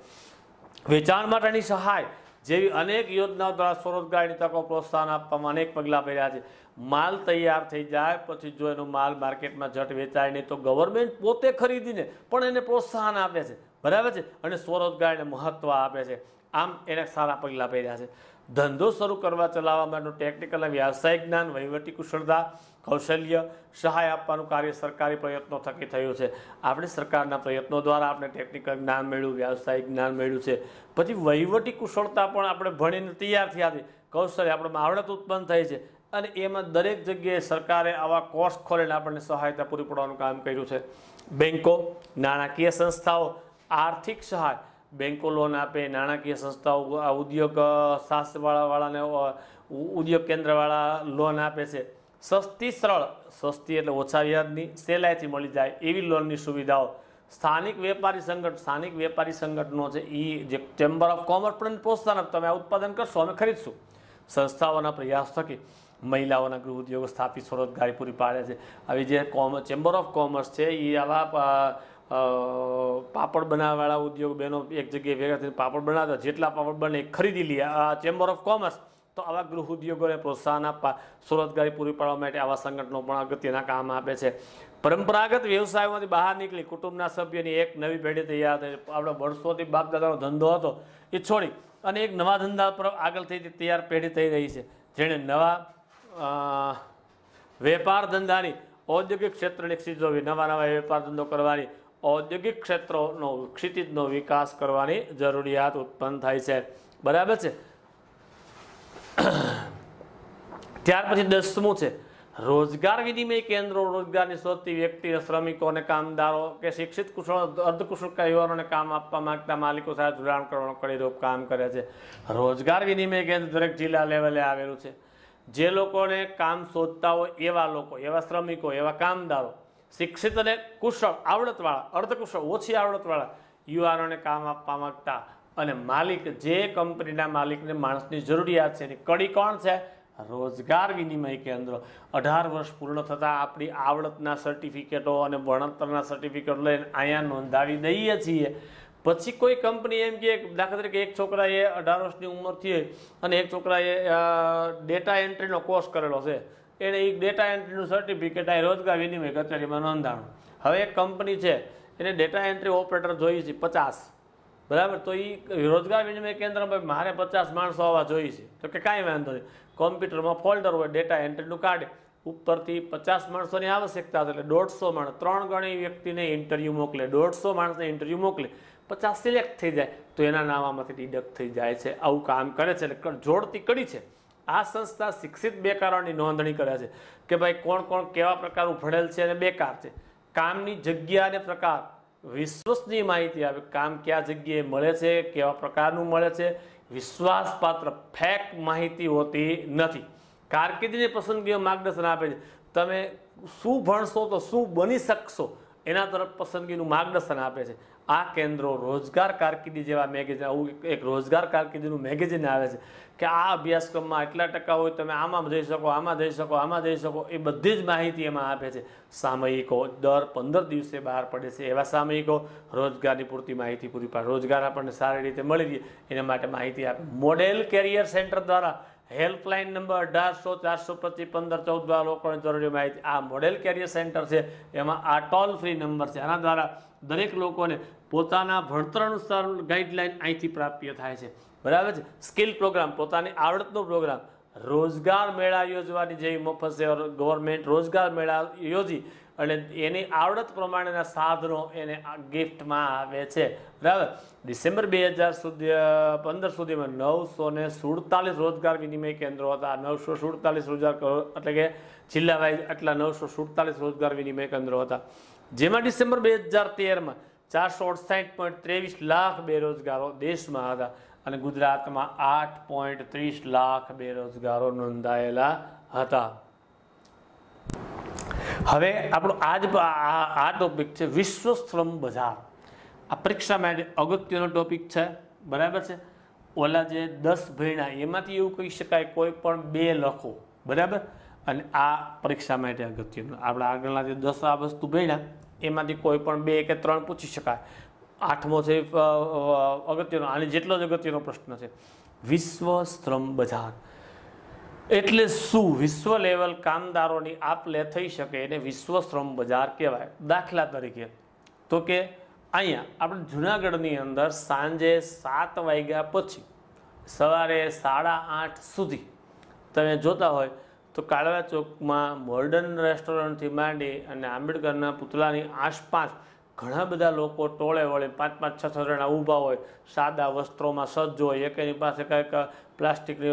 વેચાણ માટેની સહાય જેવી અનેક યોજનાઓ દ્વારા સ્વરોજગારીની તકો પ્રોત્સાહન આપવામાં અનેક પગલાં ભર્યા છે. માલ તૈયાર થઈ જાય પછી જો એનો માલ માર્કેટમાં જટ વેચાય નહીં તો ગવર્મેન્ટ પોતે ખરીદીને પણ એને પ્રોત્સાહન આપે છે, બરાબર છે, અને સ્વરોજગારીને મહત્વ આપે છે. આમ એને સારા પગલાં ભર્યા છે. ધંધો શરૂ કરવા ચલાવવા માટેનું ટેકનિકલ અને વ્યાવસાયિક જ્ઞાન, વહીવટી કુશળતા, કૌશલ્ય, સહાય આપવાનું કાર્ય સરકારી પ્રયત્નો થકી થયું છે. આપણે સરકારના પ્રયત્નો દ્વારા આપણે ટેકનિકલ જ્ઞાન મેળવ્યું, વ્યાવસાયિક જ્ઞાન મેળવ્યું છે. પછી વહીવટી કુશળતા પણ આપણે ભણીને તૈયાર થયા છે, કૌશલ્ય આપણામાં આવડત ઉત્પન્ન થઈ છે અને એમાં દરેક જગ્યાએ સરકારે આવા કોર્સ ખોલીને આપણને સહાયતા પૂરી પાડવાનું કામ કર્યું છે. બેન્કો, નાણાકીય સંસ્થાઓ આર્થિક સહાય, બેન્કો લોન આપે, નાણાકીય સંસ્થાઓ ઉદ્યોગ શાસ્ત્રવાળા વાળાને ઉદ્યોગ કેન્દ્રવાળા લોન આપે છે. સસ્તી, સરળ, સસ્તી એટલે ઓછા વ્યાજની, સહેલાઈથી મળી જાય એવી લોનની સુવિધાઓ. સ્થાનિક વેપારી સંગઠન, સ્થાનિક વેપારી સંગઠનો છે એ જે ચેમ્બર ઓફ કોમર્સ પણ પ્રોત્સાહન, તમે આ ઉત્પાદન કરશો અમે ખરીદશું. સંસ્થાઓના પ્રયાસ થકી મહિલાઓના ગૃહ ઉદ્યોગો સ્થાપિત સ્વરોજગારી પૂરી પાડે છે. આવી જે કોમ ચેમ્બર ઓફ કોમર્સ છે એ આવા પાપડ બનાવવાવાળા ઉદ્યોગ બહેનો એક જગ્યાએ ભેગા થઈને પાપડ બનાવતા, જેટલા પાપડ બને એ ખરીદી લે આ ચેમ્બર ઓફ કોમર્સ. તો આવા ગૃહ ઉદ્યોગોને પ્રોત્સાહન આપવા, સ્વરોજગારી પૂરી પાડવા માટે આવા સંગઠનો પણ અગત્યના કામ આપે છે. પરંપરાગત વ્યવસાયોમાંથી બહાર નીકળી કુટુંબના સભ્યોની એક નવી પેઢી તૈયાર થઈ. આપણે વર્ષોથી બાપ દાદાનો ધંધો હતો એ છોડી અને એક નવા ધંધા પર આગળ થઈ તૈયાર પેઢી થઈ રહી છે, જેણે નવા વેપાર ધંધાની, ઔદ્યોગિક ક્ષેત્રની ક્ષિતિજોવી, નવા નવા વેપાર ધંધો કરવાની, ઔદ્યોગિક ક્ષેત્રોનો ક્ષિતિજનો વિકાસ કરવાની જરૂરિયાત ઉત્પન્ન થાય છે, બરાબર છે. ત્યાર પછી દસમું છે રોજગાર વિનિમય કેન્દ્રો. રોજગારની શોધતી વ્યક્તિ, શ્રમિકો અને કામદારો કે શિક્ષિત કુશળ અર્ધકુશળ યુવાનોને કામ આપવા માંગતા માલિકો સાથે જોડાણ કરવાનું કડીરૂપ કામ કરે છે. રોજગાર વિનિમય કેન્દ્ર દરેક જિલ્લા લેવલે આવેલું છે. જે લોકોને કામ શોધતા હોય એવા લોકો, એવા શ્રમિકો, એવા કામદારો, શિક્ષિત અને કુશળ, આવડતવાળા, અર્ધકુશળ, ઓછી આવડતવાળા યુવાનોને કામ આપવા માંગતા અને માલિક, જે કંપનીના માલિકને માણસની જરૂરિયાત છે એની કડી કોણ છે? રોજગાર વિનિમય કેન્દ્ર. અઢાર વર્ષ પૂર્ણ થતાં આપણી આવડતના સર્ટિફિકેટો અને ભણતરના સર્ટિફિકેટ લઈને અહીંયા નોંધાવી દઈએ છીએ. પછી કોઈ કંપની એમ કે દાખલા તરીકે એક છોકરાએ અઢાર વર્ષની ઉંમરથી અને એક છોકરાએ ડેટા એન્ટ્રીનો કોર્સ કરેલો છે, એને એક ડેટા એન્ટ્રીનું સર્ટિફિકેટ અહીં રોજગાર વિનિમય કચેરીમાં નોંધાણું. હવે એક કંપની છે એને ડેટા એન્ટ્રી ઓપરેટર જોઈએ છે પચાસ, બરાબર, તો એ રોજગાર વિનિમય કેન્દ્રમાં મારે પચાસ માણસો આવવા જોઈએ છે, તો કે કાંઈ વાંધો નહીં, કોમ્પ્યુટરમાં ફોલ્ડર હોય, ડેટા એન્ટ્રીનું કાઢે, ઉપરથી પચાસ માણસોની આવશ્યકતા છે એટલે દોઢસો માણસ, ત્રણ ગણી વ્યક્તિને ઇન્ટરવ્યૂ મોકલે, દોઢસો માણસને ઇન્ટરવ્યૂ મોકલે, પચાસ સિલેક્ટ થઈ જાય તો એના નામામાંથી ડિડક્ટ થઈ જાય છે. આવું કામ કરે છે એટલે જોડતી કડી છે. આ સંસ્થા શિક્ષિત બેકારોની નોંધણી કરે છે કે ભાઈ કોણ કોણ કેવા પ્રકારનું ભણેલ છે અને બેકાર છે. કામની જગ્યા અને પ્રકાર વિશ્વસનીય માહિતી આવે, કામ કયા જગ્યાએ મળે છે, કેવા પ્રકારનું મળે છે, વિશ્વાસપાત્ર ફેક માહિતી હોતી નથી. કારકિર્દીની પસંદગીઓ માર્ગદર્શન આપે છે. તમે શું ભણશો તો શું બની શકશો એના તરફ પસંદગીનું માર્ગદર્શન આપે છે. આ કેન્દ્રો રોજગાર કારકિર્દી જેવા મેગેઝિન, આવું એક રોજગાર કારકિર્દીનું મેગેઝિન આવે છે કે આ અભ્યાસક્રમમાં એટલા ટકા હોય, તમે આમાં જઈ શકો, આમાં જઈ શકો, આમાં જઈ શકો, એ બધી જ માહિતી એમાં આપે છે. સામયિકો દર પંદર દિવસે બહાર પડે છે. એવા સામયિકો રોજગારની પૂરતી માહિતી પૂરી પાડે, રોજગાર આપણને સારી રીતે મળી રહે એના માટે માહિતી આપે. મોડેલ કેરિયર સેન્ટર દ્વારા હેલ્પલાઇન નંબર અઢારસો ચારસો પચીસ પંદર ચૌદ દ્વારા લોકોને જરૂરી માહિતી. આ મોડેલ કેરિયર સેન્ટર છે, એમાં આ ટોલ ફ્રી નંબર છે. આના દ્વારા દરેક લોકોને પોતાના ભણતર અનુસાર ગાઈડલાઇન અહીંથી પ્રાપ્ય થાય છે. બરાબર છે. સ્કિલ પ્રોગ્રામ, પોતાની આવડતનો પ્રોગ્રામ, રોજગાર મેળા યોજવાની જેવી મફત છે. ગવર્મેન્ટ રોજગાર મેળા યોજી અને એની આવડત પ્રમાણેના સાધનો એને ગિફ્ટમાં આવે છે. બરાબર. ડિસેમ્બર બે હજાર સુધી પંદર સુધીમાં નવસો ને સુડતાલીસ રોજગાર વિનિમય કેન્દ્રો હતા. નવસો સુડતાલીસ રોજગાર એટલે કે જિલ્લા વાઇઝ આટલા નવસો સુડતાલીસ રોજગાર વિનિમય કેન્દ્રો હતા, જેમાં ડિસેમ્બર બે હજાર તેરમાં ચારસો અડસાઠ પોઈન્ટ ત્રેવીસ લાખ બેરોજગારો દેશમાં હતા અને ગુજરાતમાં આઠ પોઈન્ટ ત્રીસ લાખ બેરોજગારો નોંધાયેલા હતા. હવે આપણો આજ આ ટોપિક છે વિશ્વ શ્રમ બજાર. આ પરીક્ષા માટે અગત્યનો ટોપિક છે. બરાબર છે. ઓલા જે દસ ભણ્યા એમાંથી એવું કહી શકાય કોઈ પણ બે લખો. બરાબર. અને આ પરીક્ષા માટે અગત્યનું. આપણા આગળના જે દસ આ વસ્તુ ભણ્યા એમાંથી કોઈ પણ બે કે ત્રણ પૂછી શકાય. આઠમો છે અગત્યનો, આની જેટલો જ અગત્યનો પ્રશ્ન છે. વિશ્વ શ્રમ બજાર એટલે શું? વિશ્વ લેવલ કામદારોની આપ લે થઈ શકે એને વિશ્વ શ્રમ બજાર કહેવાય. દાખલા તરીકે તો કે અહીંયા આપણે જુનાગઢની અંદર સાંજે સાત વાગ્યા પછી સવારે સાડા આઠ સુધી તમે જોતા હોય તો કાળવા ચોકમાં મોર્ડન રેસ્ટોરન્ટથી માંડી અને આંબેડકરના પુતળાની આસપાસ ઘણા બધા લોકો ટોળે વળે પાંચ પાંચ છ છ જણા ઊભા હોય, સાદા વસ્ત્રોમાં સજ્જ હોય, એક એની પાસે કંઈક પ્લાસ્ટિકની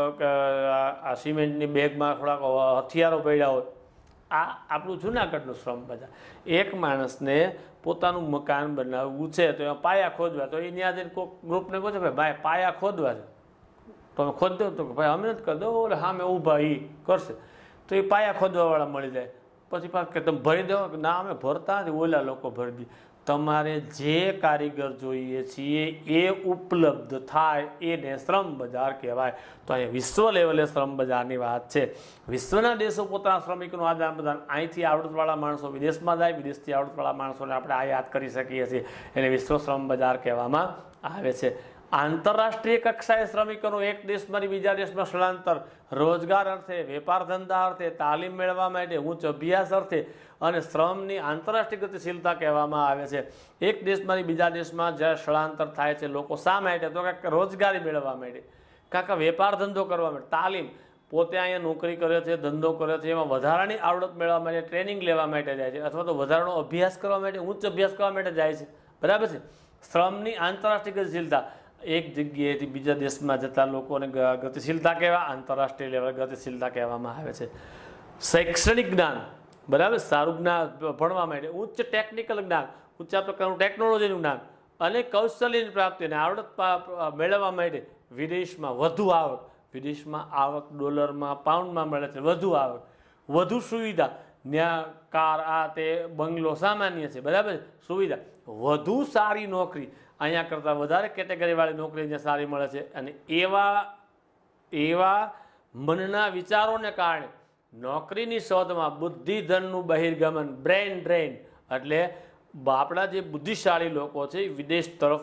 ઓલી સિમેન્ટની બેગમાં થોડાક હથિયારો પડ્યા હોય. આ આપણું જુનાગઢનું શ્રમ બજાર. એક માણસને પોતાનું મકાન બનાવવું છે તો એમાં પાયા ખોદવા, તો એ ત્યાં જઈને કોઈક ગ્રુપને કહે છે ભાઈ પાયા ખોદવા છે, તમે ખોદ દો તો ભાઈ અમે નથી કરી દો, ઓલે સામે ઊભા એ કરશે તો એ પાયા ખોદવાવાળા મળી જાય. પછી પાછું કે તમે ભરી દો, ના અમે ભરતા નથી, ઓલા લોકો ભરી દે. તમારે જે કારીગર જોઈએ છીએ એ ઉપલબ્ધ થાય એને શ્રમ બજાર કહેવાય. તો અહીંયા વિશ્વ લેવલે શ્રમ બજારની વાત છે. વિશ્વના દેશો પોતાના શ્રમિકોનું આદાન પ્રદાન, અહીંથી આવડતવાળા માણસો વિદેશમાં જાય, વિદેશથી આવડતવાળા માણસોને આપણે આયાત કરી શકીએ છીએ, એને વિશ્વ શ્રમ બજાર કહેવામાં આવે છે. આંતરરાષ્ટ્રીય કક્ષાએ શ્રમિકોનું એક દેશમાંથી બીજા દેશમાં સ્થળાંતર રોજગાર અર્થે, વેપાર ધંધા અર્થે, તાલીમ મેળવવા માટે, ઉચ્ચ અભ્યાસ અર્થે અને શ્રમની આંતરરાષ્ટ્રીય ગતિશીલતા કહેવામાં આવે છે. એક દેશમાંથી બીજા દેશમાં જ્યારે સ્થળાંતર થાય છે લોકો શા માટે? તો કાંઈક રોજગારી મેળવવા માટે, કાંઈક વેપાર ધંધો કરવા માટે, તાલીમ, પોતે અહીંયા નોકરી કરે છે, ધંધો કરે છે, એમાં વધારાની આવડત મેળવવા માટે ટ્રેનિંગ લેવા માટે જાય છે, અથવા તો વધારાનો અભ્યાસ કરવા માટે, ઉચ્ચ અભ્યાસ કરવા માટે જાય છે. બરાબર છે. શ્રમની આંતરરાષ્ટ્રીય ગતિશીલતા, એક જગ્યાએથી બીજા દેશમાં જતા લોકોને ગતિશીલતા કહેવા, આંતરરાષ્ટ્રીય લેવલ ગતિશીલતા કહેવામાં આવે છે. શૈક્ષણિક જ્ઞાન, બરાબર, સારું જ્ઞાન ભણવા માટે, ઉચ્ચ ટેકનિકલ જ્ઞાન, ઊંચા પ્રકારનું ટેકનોલોજીનું જ્ઞાન અને કૌશલ્યની પ્રાપ્તિ અને આવડત મેળવવા માટે વિદેશમાં વધુ આવક, વિદેશમાં આવક ડોલરમાં પાઉન્ડમાં મળે છે, વધુ આવક, વધુ સુવિધા, ત્યાં કાર આ તે બંગલો સામાન્ય છે. બરાબર. સુવિધા, વધુ સારી નોકરી, અહીંયા કરતાં વધારે કેટેગરીવાળી નોકરી અહીંયા સારી મળે છે. અને એવા એવા મનના વિચારોને કારણે નોકરીની શોધમાં બુદ્ધિધનનું બહિર્ગમન, બ્રેન ડ્રેન, એટલે આપણા જે બુદ્ધિશાળી લોકો છે વિદેશ તરફ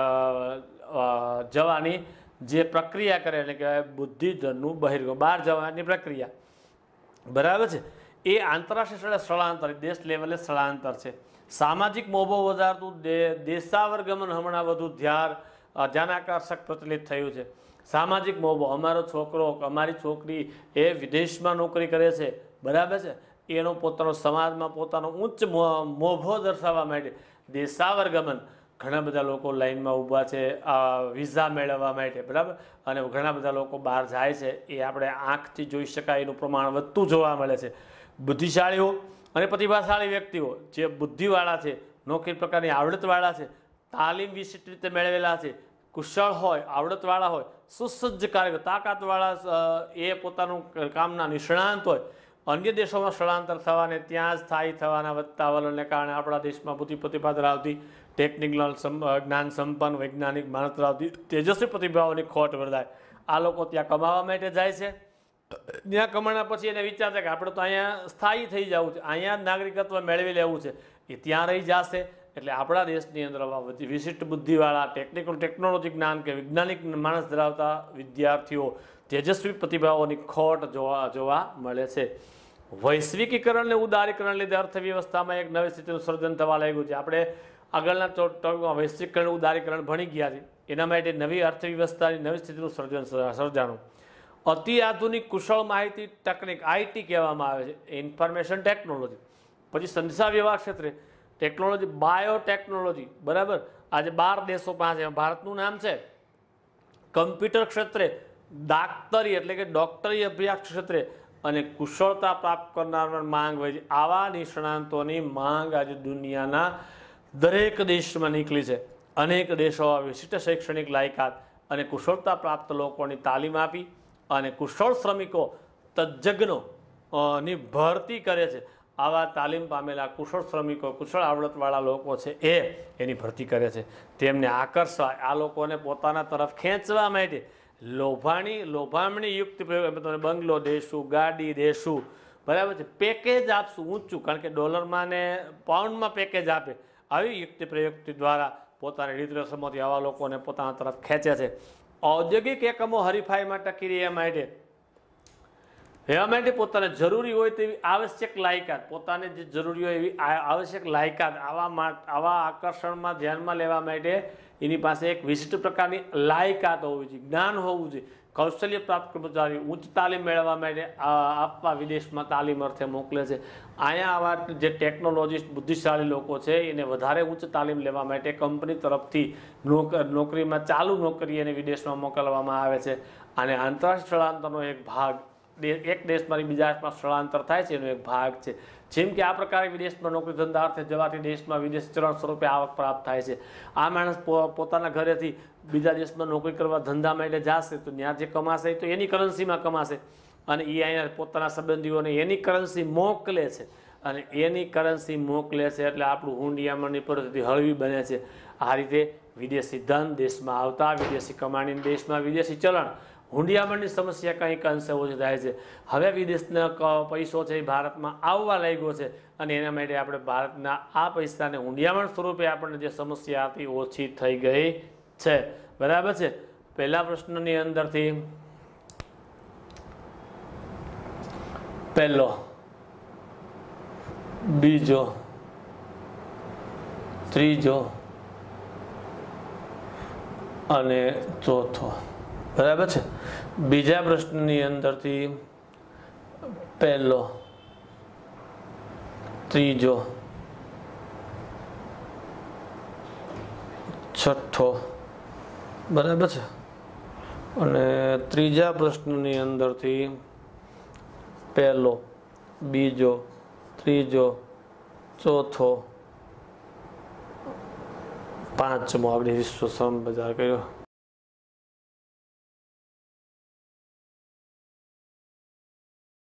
જવાની જે પ્રક્રિયા કરે, એટલે કે બુદ્ધિધનનું બહિર્ગમન, બહાર જવાની પ્રક્રિયા. બરાબર છે. એ આંતરરાષ્ટ્રીય સ્થળાંતર, દેશ લેવલે સ્થળાંતર છે. સામાજિક મોભો વધારતું દેશાવરગમન હમણાં વધુ ધ્યાન ધ્યાનાકર્ષક પ્રચલિત થયું છે. સામાજિક મોભો, અમારો છોકરો અમારી છોકરી એ વિદેશમાં નોકરી કરે છે. બરાબર છે. એનો પોતાનો સમાજમાં પોતાનો ઉચ્ચ મોભો દર્શાવવા માટે દેશાવરગમન, ઘણા બધા લોકો લાઈનમાં ઊભા છે વિઝા મેળવવા માટે. બરાબર. અને ઘણા બધા લોકો બહાર જાય છે, એ આપણે આંખથી જોઈ શકાય એનું પ્રમાણ વધતું જોવા મળે છે. બુદ્ધિશાળીઓ અને પ્રતિભાશાળી વ્યક્તિઓ જે બુદ્ધિવાળા છે, નોકરી પ્રકારની આવડતવાળા છે, તાલીમ વિશિષ્ટ રીતે મેળવેલા છે, કુશળ હોય, આવડતવાળા હોય, સુસજ્જ કારીગર, તાકાતવાળા એ પોતાનું કામના નિષ્ણાંત હોય, અન્ય દેશોમાં સ્થળાંતર થવાને ત્યાં સ્થાયી થવાના વધતા વલણને કારણે આપણા દેશમાં બુદ્ધિ પ્રતિભા ધરાવતી, ટેકનિકલ જ્ઞાન સંપન્ન, વૈજ્ઞાનિક માણસ ધરાવતી તેજસ્વી પ્રતિભાઓની ખોટ વર્તાય. આ લોકો ત્યાં કમાવા માટે જાય છે. ત્યાં કમાણા પછી એને વિચાર છે કે આપણે તો અહીંયા સ્થાયી થઈ જવું છે, અહીંયા જ નાગરિકત્વ મેળવી લેવું છે, એ ત્યાં રહી જશે. એટલે આપણા દેશની અંદર વિશિષ્ટ બુદ્ધિવાળા, ટેકનિકલ ટેકનોલોજી જ્ઞાન કે વૈજ્ઞાનિક માણસ ધરાવતા વિદ્યાર્થીઓ, તેજસ્વી પ્રતિભાઓની ખોટ જોવા જોવા મળે છે. વૈશ્વિકીકરણ અને ઉદારીકરણ લીધે અર્થવ્યવસ્થામાં એક નવી સ્થિતિનું સર્જન થવા લાગ્યું છે. આપણે આગળના ટોપિકમાં વૈશ્વિકીકરણ ઉદારીકરણ ભણી ગયા છે. એના માટે નવી અર્થવ્યવસ્થાની નવી સ્થિતિનું સર્જન સર્જાણું. અતિ આધુનિક કુશળ માહિતી ટેકનિક આઈટી કહેવામાં આવે છે, ઇન્ફોર્મેશન ટેકનોલોજી. પછી સંદેશા વ્યવહાર ક્ષેત્રે ટેકનોલોજી, બાયોટેકનોલોજી, બરાબર. આજે બાર દેશો પાસે ભારતનું નામ છે. કમ્પ્યુટર ક્ષેત્રે, દાક્તરી એટલે કે ડોક્ટરી અભ્યાસ ક્ષેત્રે અને કુશળતા પ્રાપ્ત કરનાર માંગ હોય છે. આવા નિષ્ણાંતોની માંગ આજે દુનિયાના દરેક દેશમાં નીકળી છે. અનેક દેશો વિશિષ્ટ શૈક્ષણિક લાયકાત અને કુશળતા પ્રાપ્ત લોકોની તાલીમ આપી અને કુશળ શ્રમિકો, તજજ્ઞો ની ભરતી કરે છે. આવા તાલીમ પામેલા કુશળ શ્રમિકો, કુશળ આવડતવાળા લોકો છે એ એની ભરતી કરે છે. તેમને આકર્ષવા, આ લોકોને પોતાના તરફ ખેંચવા માટે લોભાણી લોભામણી યુક્ત પ્રયોગ, તમે બંગલો દેશું, ગાડી દેશું, બરાબર છે, પેકેજ આપશું ઊંચું, કારણ કે ડોલરમાં ને પાઉન્ડમાં પેકેજ આપે, આવી યુક્તિ પ્રયુક્તિ દ્વારા પોતાની રીત રસમોથી આવા લોકોને પોતાના તરફ ખેંચે છે. ઔદ્યોગિક એકમો હરીફાઈમાં ટકી રહે માટે રહેવા માટે પોતાને જરૂરી હોય તેવી આવશ્યક લાયકાત, પોતાને જે જરૂરી હોય એવી આવશ્યક લાયકાત આવા આવા આકર્ષણમાં ધ્યાનમાં લેવા માટે એની પાસે એક વિશિષ્ટ પ્રકારની લાયકાત હોવી જોઈએ, જ્ઞાન હોવું જોઈએ. કૌશલ્ય પ્રાપ્ત કર્મચારી ઉચ્ચ તાલીમ મેળવવા માટે આપવા વિદેશમાં તાલીમ અર્થે મોકલે છે. અહીંયા આવા જે ટેકનોલોજીસ્ટ બુદ્ધિશાળી લોકો છે એને વધારે ઉચ્ચ તાલીમ લેવા માટે કંપની તરફથી નોકરીમાં ચાલુ નોકરી એને વિદેશમાં મોકલવામાં આવે છે. અને આંતરરાષ્ટ્રીય સ્થળાંતરનો એક ભાગ, એક દેશમાંથી બીજા દેશમાં સ્થળાંતર થાય છે એનો એક ભાગ છે. જેમ કે આ પ્રકારે વિદેશમાં નોકરી ધંધા અર્થે જવાથી દેશમાં વિદેશ ચલણ સ્વરૂપે આવક પ્રાપ્ત થાય છે. આ માણસ પોતાના ઘરેથી બીજા દેશમાં નોકરી કરવા ધંધા માટે જશે તો ત્યાં જે કમાશે તો એની કરન્સીમાં કમાશે અને એ અહીંયા પોતાના સંબંધીઓને એની કરન્સી મોકલે છે અને એની કરન્સી મોકલે છે એટલે આપણું હુંડિયામણની પરિસ્થિતિ હળવી બને છે. આ રીતે વિદેશી ધન દેશમાં આવતા, વિદેશી કમાણી દેશમાં વિદેશી ચલણ, હુંડિયામણની સમસ્યા કંઈક અંશે ઓછી થાય છે. હવે વિદેશના પૈસો છે એ ભારતમાં આવવા લાગ્યો છે અને એના માટે આપણે ભારતના આ પૈસાને હુંડિયામણ સ્વરૂપે આપણને જે સમસ્યા હતી ઓછી થઈ ગઈ છે. બરાબર છે. પહેલા પ્રશ્નની અંદરથી પહેલો, બીજો, ત્રીજો અને ચોથો. બરાબર છે. બીજા પ્રશ્નની અંદરથી પહેલો, ત્રીજો, છઠ્ઠો, બરાબર છે, અને ત્રીજા પ્રશ્નની અંદરથી પહેલો, બીજો, ત્રીજો, ચોથો, પાંચમો આપણે વિશ્વ શ્રમ બજાર કર્યો.